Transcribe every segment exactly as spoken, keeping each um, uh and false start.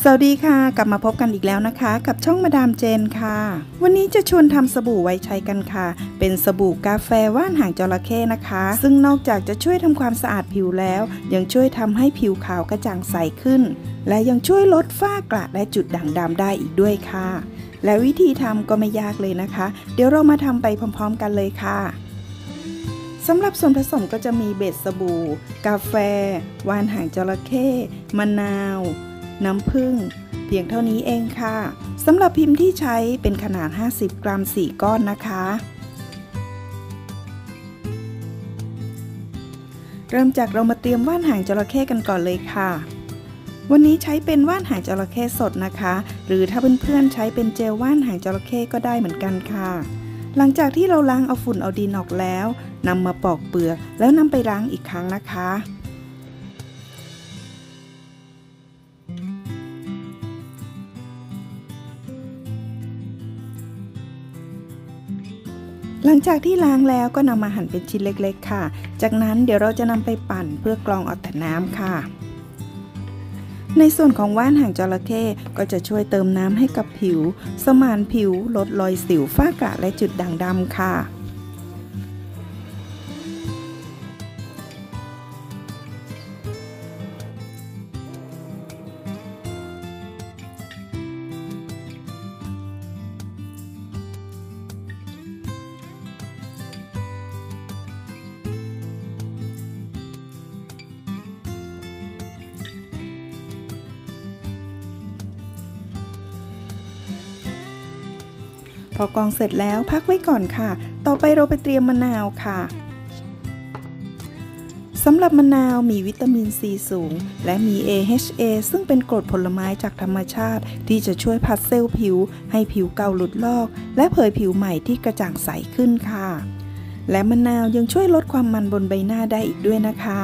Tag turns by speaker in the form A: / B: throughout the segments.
A: วัสดีค่ะกลับมาพบกันอีกแล้วนะคะกับช่องมาดามเจนค่ะวันนี้จะชวนทำสบู่ไว้ใช้กันค่ะเป็นสบู่กาแฟว่านหางจระเข้นะคะซึ่งนอกจากจะช่วยทำความสะอาดผิวแล้วยังช่วยทำให้ผิวขาวกระจ่างใสขึ้นและยังช่วยลดฝ้ากระและจุดด่างดำได้อีกด้วยค่ะและวิธีทำก็ไม่ยากเลยนะคะเดี๋ยวเรามาทำไปพร้อมๆกันเลยค่ะสำหรับส่วนผสมก็จะมีเบสสบู่กาแฟว่านหางจระเข้มะนาวน้ำผึ้งเพียงเท่านี้เองค่ะสำหรับพิมพ์ที่ใช้เป็นขนาดห้าสิบกรัมสี่ก้อนนะคะเริ่มจากเรามาเตรียมว่านหางจระเข้กันก่อนเลยค่ะวันนี้ใช้เป็นว่านหางจระเข้สดนะคะหรือถ้าเพื่อนๆใช้เป็นเจลว่านหางจระเข้ก็ได้เหมือนกันค่ะหลังจากที่เราล้างเอาฝุ่นเอาดินออกแล้วนำมาปอกเปลือกแล้วนำไปล้างอีกครั้งนะคะหลังจากที่ล้างแล้วก็นำมาหั่นเป็นชิ้นเล็กๆค่ะจากนั้นเดี๋ยวเราจะนำไปปั่นเพื่อกรองเอาแต่น้ำค่ะในส่วนของว่านหางจระเข้ก็จะช่วยเติมน้ำให้กับผิวสมานผิวลดรอยสิวฝ้ากระและจุดด่างดำค่ะพอกรองเสร็จแล้วพักไว้ก่อนค่ะต่อไปเราไปเตรียมมะนาวค่ะสำหรับมะนาวมีวิตามินซีสูงและมี เอ เอช เอ ซึ่งเป็นกรดผลไม้จากธรรมชาติที่จะช่วยพัดเซลล์ผิวให้ผิวเก่าหลุดลอกและเผยผิวใหม่ที่กระจ่างใสขึ้นค่ะและมะนาวยังช่วยลดความมันบนใบหน้าได้อีกด้วยนะคะ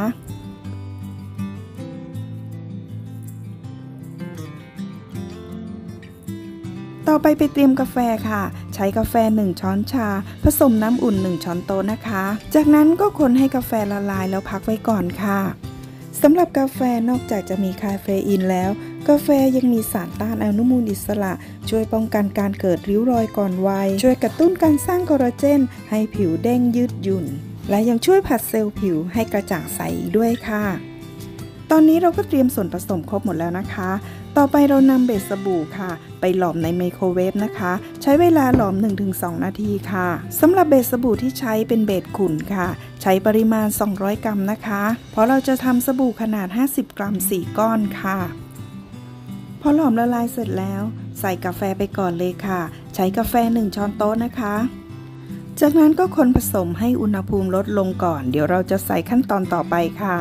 A: ต่อไปไปเตรียมกาแฟค่ะใช้กาแฟหนึ่งช้อนชาผสมน้ำอุ่นหนึ่งช้อนโต๊ะนะคะจากนั้นก็คนให้กาแฟละลายแล้วพักไว้ก่อนค่ะสำหรับกาแฟนอกจากจะมีคาเฟอีนแล้วกาแฟยังมีสารต้านอนุมูลอิสระช่วยป้องกันการเกิดริ้วรอยก่อนวัยช่วยกระตุ้นการสร้างคอลลาเจนให้ผิวเด้งยืดหยุ่นและยังช่วยผัดเซลล์ผิวให้กระจ่างใสอีกด้วยค่ะตอนนี้เราก็เตรียมส่วนผสมครบหมดแล้วนะคะต่อไปเรานำเบสสบู่ค่ะไปหลอมในไมโครเวฟนะคะใช้เวลาหลอม หนึ่งถึงสอง นาทีค่ะสำหรับเบสสบู่ที่ใช้เป็นเบสขุ่นค่ะใช้ปริมาณสองร้อยกรัมนะคะเพราะเราจะทำสบู่ขนาดห้าสิบกรัมสี่ก้อนค่ะพอหลอมละลายเสร็จแล้วใส่กาแฟไปก่อนเลยค่ะใช้กาแฟหนึ่งช้อนโต๊ะนะคะจากนั้นก็คนผสมให้อุณหภูมิลดลงก่อนเดี๋ยวเราจะใส่ขั้นตอนต่อไปค่ะ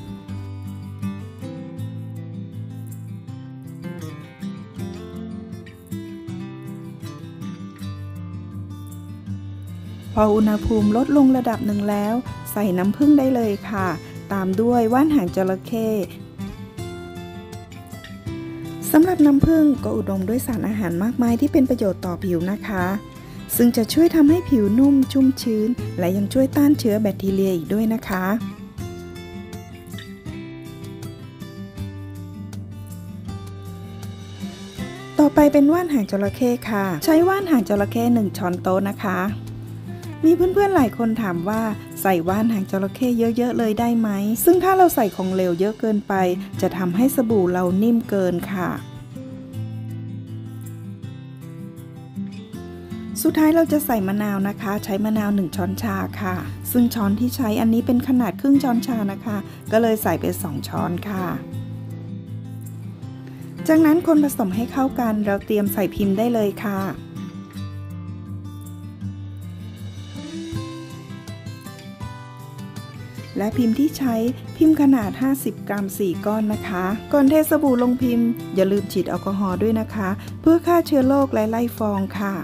A: พออุณหภูมิลดลงระดับหนึ่งแล้วใส่น้ำผึ้งได้เลยค่ะตามด้วยว่านหางจระเข้สำหรับน้ำผึ้งก็อุดมด้วยสารอาหารมากมายที่เป็นประโยชน์ต่อผิวนะคะซึ่งจะช่วยทำให้ผิวนุ่มชุ่มชื้นและยังช่วยต้านเชื้อแบคทีเรียอีกด้วยนะคะต่อไปเป็นว่านหางจระเข้ค่ะใช้ว่านหางจระเข้หนึ่งช้อนโต๊ะนะคะมีเพื่อนๆหลายคนถามว่าใส่ว่านหางจระเข้เยอะๆเลยได้ไหมซึ่งถ้าเราใส่ของเหลวเยอะเกินไปจะทำให้สบู่เรานิ่มเกินค่ะสุดท้ายเราจะใส่มะนาวนะคะใช้มะนาวหนึ่งช้อนชาค่ะซึ่งช้อนที่ใช้อันนี้เป็นขนาดครึ่งช้อนชานะคะก็เลยใส่ไปสองช้อนค่ะจากนั้นคนผสมให้เข้ากันเราเตรียมใส่พิมพ์ได้เลยค่ะและพิมพ์ที่ใช้พิมพ์ขนาดห้าสิบกรัมสี่ก้อนนะคะก่อนเทสบู่ลงพิมพ์อย่าลืมฉีดแอลกอฮอล์ด้วยนะคะเพื่อฆ่าเชื้อโรคและไล่ฟองค่ะ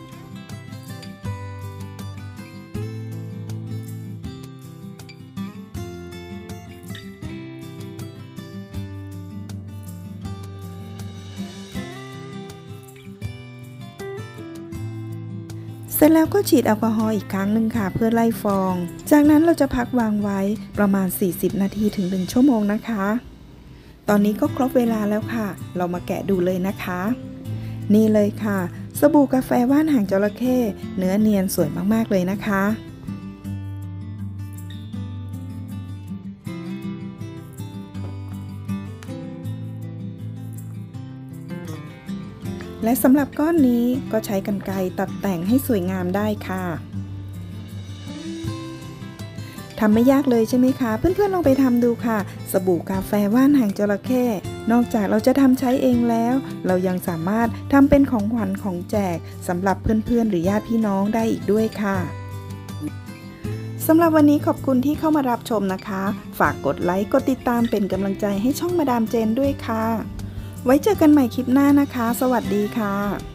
A: เสร็จแล้วก็ฉีดแอลกอฮอล์อีกครั้งหนึ่งค่ะเพื่อไล่ฟองจากนั้นเราจะพักวางไว้ประมาณสี่สิบนาทีถึงหนึ่งชั่วโมงนะคะตอนนี้ก็ครบเวลาแล้วค่ะเรามาแกะดูเลยนะคะนี่เลยค่ะสบู่กาแฟว่านหางจระเข้เนื้อเนียนสวยมากๆเลยนะคะและสำหรับก้อนนี้ก็ใช้กรรไกรตัดแต่งให้สวยงามได้ค่ะทำไม่ยากเลยใช่ไหมคะเพื่อนๆลองไปทำดูค่ะสบู่กาแฟว่านหางจระเข้นอกจากเราจะทำใช้เองแล้วเรายังสามารถทำเป็นของขวัญของแจกสำหรับเพื่อนๆหรือญาติพี่น้องได้อีกด้วยค่ะสำหรับวันนี้ขอบคุณที่เข้ามารับชมนะคะฝากกดไลค์กดติดตามเป็นกำลังใจให้ช่องมาดามเจนด้วยค่ะไว้เจอกันใหม่คลิปหน้านะคะสวัสดีค่ะ